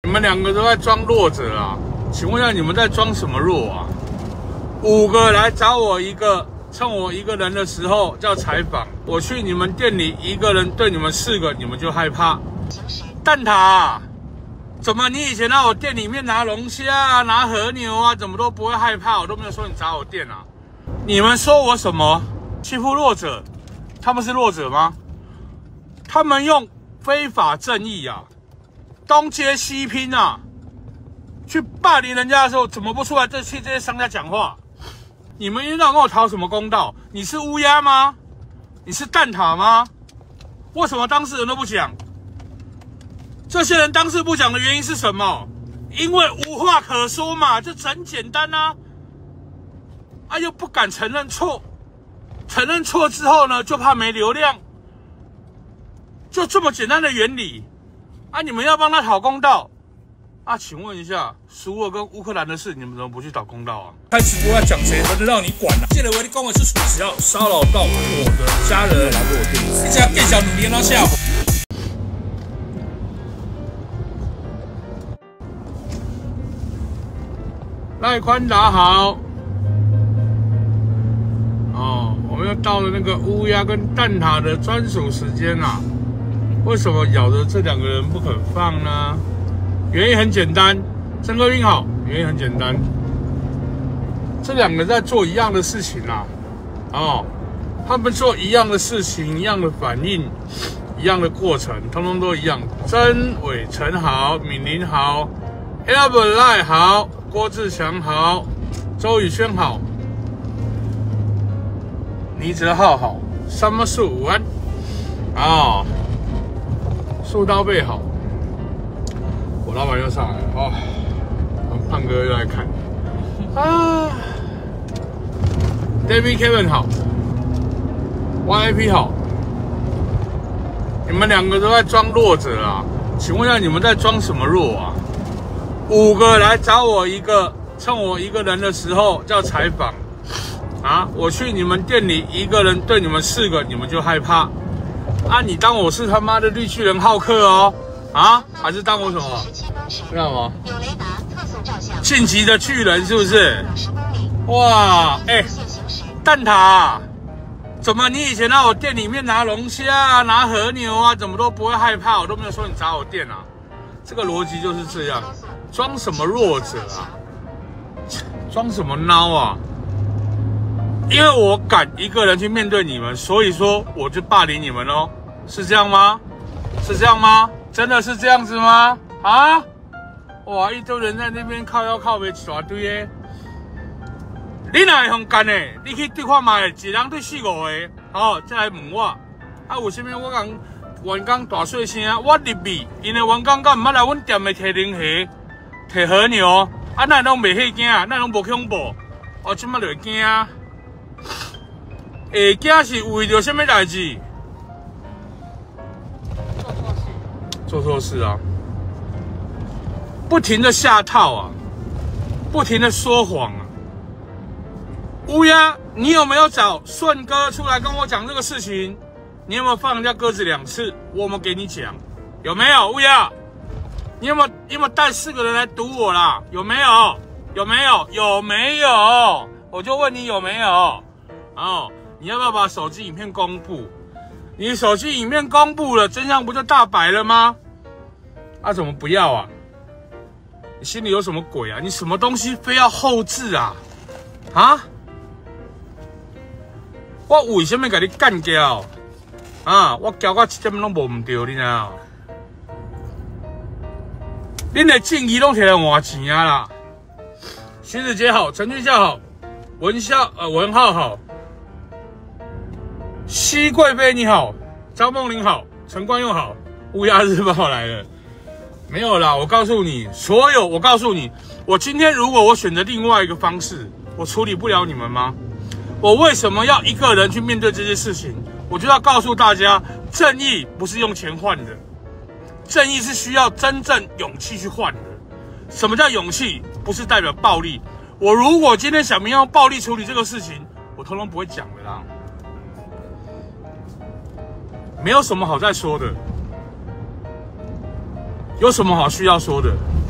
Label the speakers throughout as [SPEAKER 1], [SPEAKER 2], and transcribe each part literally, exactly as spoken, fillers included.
[SPEAKER 1] 你们两个都在装弱者啊！请问一下，你们在装什么弱啊？五个来找我一个，趁我一个人的时候叫采访。我去你们店里，一个人对你们四个，你们就害怕。蛋挞、啊，怎么你以前在我店里面拿龙虾啊、拿和牛啊，怎么都不会害怕？我都没有说你砸我店啊！你们说我什么？欺负弱者？他们是弱者吗？他们用非法正义啊，东接西拼啊，去霸凌人家的时候，怎么不出来这替这些商家讲话？你们一天到晚跟我讨什么公道？你是乌鸦吗？你是蛋挞吗？为什么当事人都不讲？这些人当事不讲的原因是什么？因为无话可说嘛，这很简单啊！啊，又不敢承认错，承认错之后呢，就怕没流量。就这么简单的原理啊！你们要帮他讨公道啊？请问一下，苏俄跟乌克兰的事，你们怎么不去讨公道啊？开直播要讲谁，轮得到你管啊？记得我的公文是属实，要骚扰到我的家人，来给我电视，你只要更小努力到下。赖宽达好，哦，我们又到了那个乌鸦跟蛋挞的专属时间啦。为什么咬着这两个人不肯放呢？原因很简单，郑哥运好，原因很简单，这两个在做一样的事情啊，哦，他们做一样的事情，一样的反应，一样的过程，通通都一样。曾伟成好，闵林好 ，Albert 赖好，郭志强好，周宇轩好，倪哲浩好，三木树午安，啊。树刀背好，我老板又上来了哦，胖哥又来看啊 ，David Kevin 好 ，Y I P 好，你们两个都在装弱者啊？请问一下，你们在装什么弱啊？五个来找我一个，趁我一个人的时候叫采访啊！我去你们店里，一个人对你们四个，你们就害怕。啊！你当我是他妈的绿巨人浩克哦？啊？还是当我什么？知道吗？晋级的巨人是不是？哇！哎、欸，蛋挞、啊，怎么你以前在我店里面拿龙虾啊、拿和牛啊，怎么都不会害怕？我都没有说你砸我店啊！这个逻辑就是这样，装什么弱者啊？装什么孬啊？因为我敢一个人去面对你们，所以说我就霸凌你们咯，是这样吗？是这样吗？真的是这样子吗？啊！哇，一堆人在那边靠腰靠背一大堆的，你哪会敢呢？你去对看卖，一人对四五个，哦，再来问我，啊，为什么我讲员工大细声，我入去，因为员工敢唔捌来阮店的摕零虾、摕和牛，啊，那拢袂迄惊，那拢无恐怖，哦，即摆就会惊。会惊是为着什么代志？做错事，做错事啊！不停的下套啊，不停的说谎啊！乌鸦，你有没有找顺哥出来跟我讲这个事情？你有没有放人家鸽子两次？我有没有给你讲？有没有乌鸦？你有没有你有没有带四个人来堵我啦？有没有？有没有？有没有？我就问你有没有？哦。你要不要把手机影片公布？你手机影片公布了，真相不就大白了吗？啊，怎么不要啊？你心里有什么鬼啊？你什么东西非要后置啊？啊？我为什么给你干掉？啊，我交我一点拢无唔对，你知道？恁的正义拢摕来换钱啊啦！徐子杰好，陈俊孝好，文孝呃文浩好。熹贵妃你好，张梦玲好，陈冠佑好，乌鸦日报来了，没有啦，我告诉你，所有我告诉你，我今天如果我选择另外一个方式，我处理不了你们吗？我为什么要一个人去面对这些事情？我就要告诉大家，正义不是用钱换的，正义是需要真正勇气去换的。什么叫勇气？不是代表暴力。我如果今天想要用暴力处理这个事情，我通通不会讲的啦。没有什么好再说的，有什么好需要说的？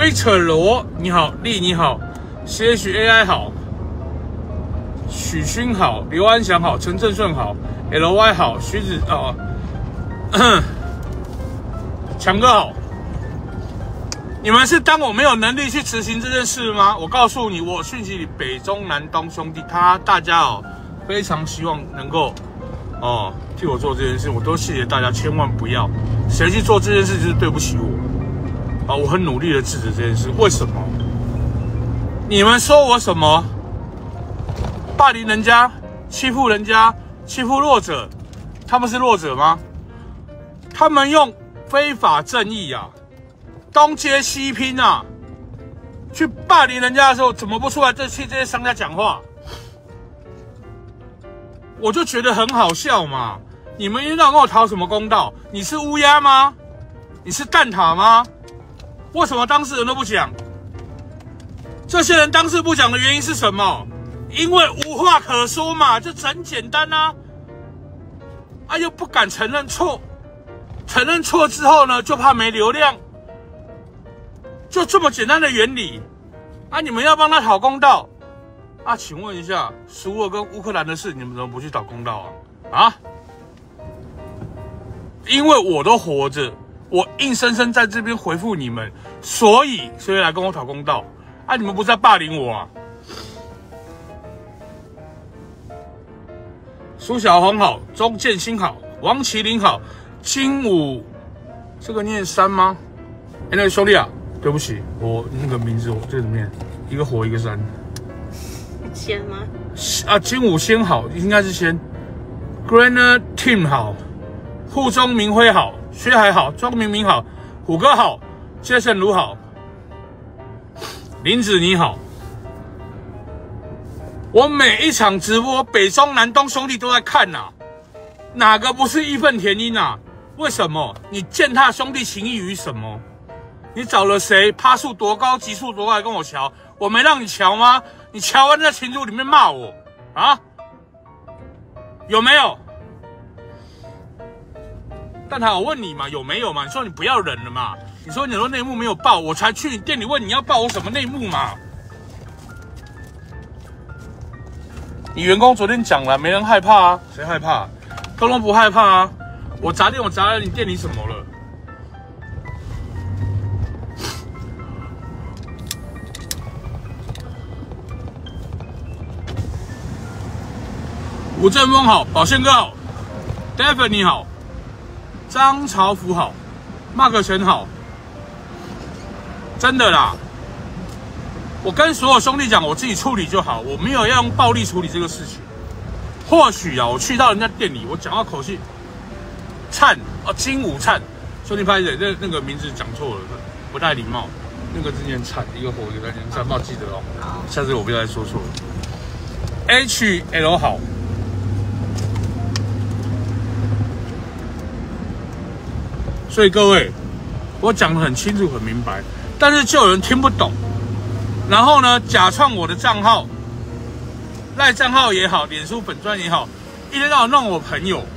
[SPEAKER 1] ，Victor 罗你好，丽你好 ，C H A I 好，许勋好，刘安祥好，陈正顺好 ，L Y 好，徐子哦，强哥好。你们是当我没有能力去执行这件事吗？我告诉你，我讯息里北中南东兄弟，他大家哦，非常希望能够哦替我做这件事，我都谢谢大家，千万不要谁去做这件事就是对不起我啊！我很努力的制止这件事，为什么？你们说我什么？霸凌人家、欺负人家、欺负弱者，他们是弱者吗？他们用非法正义啊！东接西拼啊！去霸凌人家的时候，怎么不出来这替这些商家讲话？我就觉得很好笑嘛！你们一天到晚跟我讨什么公道？你是乌鸦吗？你是蛋挞吗？为什么当事人都不讲？这些人当事不讲的原因是什么？因为无话可说嘛，就很简单啊！啊，又不敢承认错，承认错之后呢，就怕没流量。就这么简单的原理啊！你们要帮他讨公道啊？请问一下，苏俄跟乌克兰的事，你们怎么不去讨公道啊？啊？因为我都活着，我硬生生在这边回复你们，所以所以来跟我讨公道啊！你们不是在霸凌我啊？苏小红好，钟建新好，王麒麟好，金武这个念山吗？哎，那个兄弟啊！对不起，我那个名字我这怎么念？一个火一个山。
[SPEAKER 2] 仙吗？
[SPEAKER 1] 啊，金武仙好，应该是仙。Granite Team 好，户中明辉好，薛海好，庄明明好，虎哥好，谢胜如好，林子你好。我每一场直播，北中南东兄弟都在看呐、啊，哪个不是义愤填膺啊？为什么？你践踏兄弟情谊于什么？你找了谁？趴数多高，级数多高来跟我瞧？我没让你瞧吗？你瞧完在群组里面骂我啊？有没有？但他我问你嘛，有没有嘛？你说你不要忍了嘛？你说你说内幕没有报，我才去你店里问你要报我什么内幕嘛？你员工昨天讲了，没人害怕啊？谁害怕？通通不害怕啊！我砸店，我砸了你店里什么了？吴正峰好，宝宪哥好 ，David 你好，张朝福好 ，Mark 陈好，真的啦，我跟所有兄弟讲，我自己处理就好，我没有要用暴力处理这个事情。或许啊，我去到人家店里，我讲话口气灿哦，金武灿，兄弟拍的那那个名字讲错了，不太礼貌，那个字念灿，一个火一个念灿，要记得哦，下次我不要再说错了。H L 好。所以各位，我讲得很清楚、很明白，但是就有人听不懂，然后呢，假创我的账号，赖账号也好，脸书粉专也好，一天到晚弄我朋友，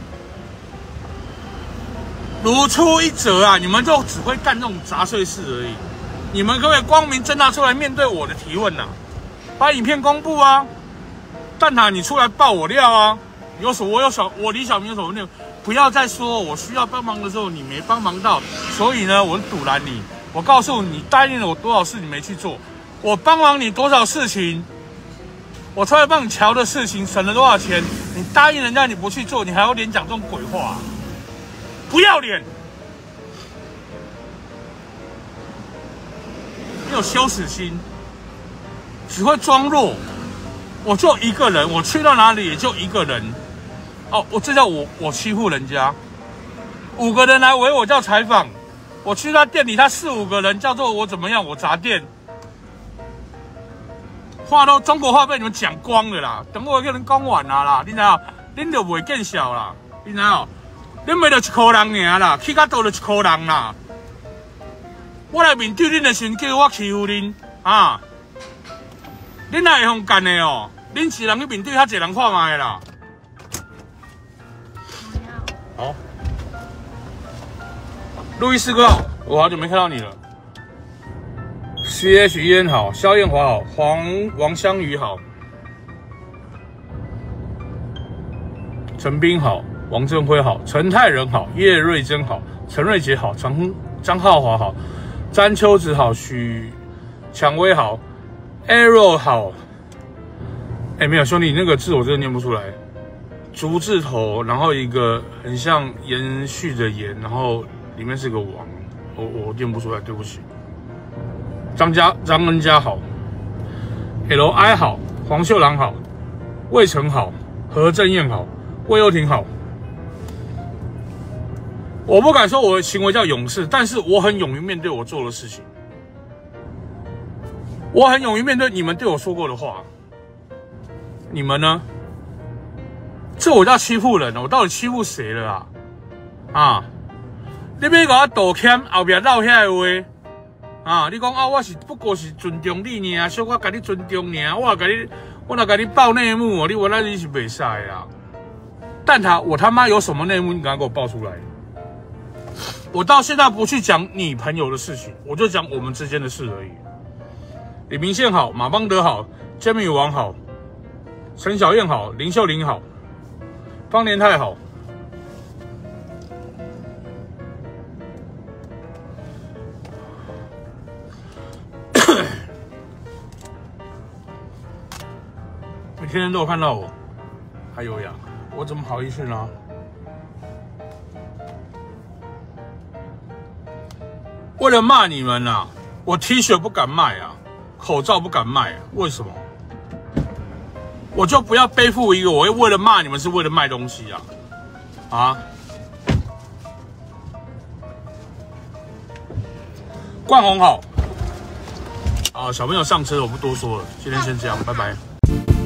[SPEAKER 1] 如出一辙啊！你们就只会干这种杂碎事而已。你们可不可以光明正大出来面对我的提问啊？把影片公布啊！蛋挞，你出来爆我料啊！有什我有小我李小明有什么料？不要再说我需要帮忙的时候你没帮忙到，所以呢，我堵拦你。我告诉你，答应了我多少事你没去做，我帮忙你多少事情，我出来帮你瞧的事情省了多少钱，你答应人家你不去做，你还有脸讲这种鬼话、啊？不要脸！没有羞耻心，只会装弱。我就一个人，我去到哪里也就一个人。哦，我这叫我我欺负人家，五个人来围我叫采访，我去他店里，他四五个人叫做我怎么样？我砸店，话都中国话被你们讲光了啦，等我一个人讲完啦啦，你知道？恁就袂见笑啦，你知道？恁卖就一箍人尔啦，去到倒就一箍人啦。我来面对恁的时候，叫我欺负恁啊！恁哪会互干的哦？恁一人去面对，较侪人看卖啦。好，路易斯哥好，我好久没看到你了。 C H E N 好，萧燕华好，黄王香瑜好，陈斌好，王正辉好，陈泰仁好，叶瑞珍好，陈瑞杰好，张张浩华好，詹秋子好，许蔷薇好 ，Arrow 好。哎，没有兄弟，那个字我真的念不出来。竹字头，然后一个很像延续的延，然后里面是个王，我我念不出来，对不起。张家张恩佳好 ，L I 好，黄秀郎好，魏成好，何正燕好，魏又廷好。我不敢说我的行为叫勇士，但是我很勇于面对我做的事情，我很勇于面对你们对我说过的话。你们呢？这我叫欺负人了，我到底欺负谁了啊？啊！你要给我道歉，后面绕遐个话啊！你讲啊，我是不过是尊重你尔，小我甲你尊重尔，我甲你，我若甲你爆内幕，你原来你是袂使啦。但他我他妈有什么内幕？你赶快给我爆出来！我到现在不去讲你朋友的事情，我就讲我们之间的事而已。李明宪好，马邦德好，煎饼王好。陈小燕好，林秀玲好，方连泰好。你天天都有看到我，还有呀，我怎么好意思呢？为了骂你们啊，我 T 恤不敢卖啊，口罩不敢卖啊，为什么？我就不要背负一个，我为了骂你们是为了卖东西啊！啊！冠宏好，啊，小朋友上车，我不多说了，今天先这样，拜拜。